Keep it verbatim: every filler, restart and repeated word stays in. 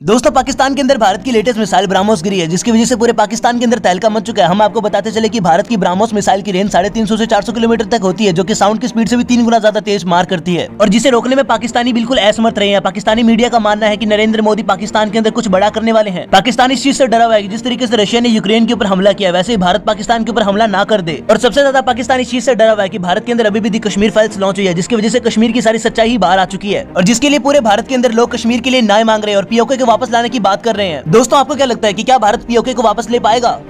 दोस्तों, पाकिस्तान के अंदर भारत की लेटेस्ट मिसाइल ब्रह्मोस गिरी है, जिसकी वजह से पूरे पाकिस्तान के अंदर तहलका मच चुका है। हम आपको बताते चले कि भारत की ब्रह्मोस मिसाइल की रेंज साढ़े तीन सौ से चार सौ किलोमीटर तक होती है, जो कि साउंड की स्पीड से भी तीन गुना ज्यादा तेज मार करती है, और जिसे रोकने में पाकिस्तानी बिल्कुल असमर्थ रहे हैं। पाकिस्तानी मीडिया का मानना है कि नरेंद्र मोदी पाकिस्तान के अंदर कुछ बड़ा करने वाले हैं। पाकिस्तान इस चीज से डरा हुआ है कि जिस तरीके से रशिया ने यूक्रेन के ऊपर हमला किया, वैसे ही भारत पाकिस्तान के ऊपर हमला ना कर दे। और सबसे ज्यादा पाकिस्तान इस चीज से डरा हुआ है कि भारत के अंदर अभी भी दी कश्मीर फाइल्स लॉन्च हुई है, जिसकी वजह से कश्मीर की सारी सच्चाई ही बाहर आ चुकी है, और जिसके लिए पूरे भारत के अंदर लोग कश्मीर के लिए न्याय मांग रहे हैं और पीओके को वापस लाने की बात कर रहे हैं। दोस्तों, आपको क्या लगता है कि क्या भारत पीओके को वापस ले पाएगा?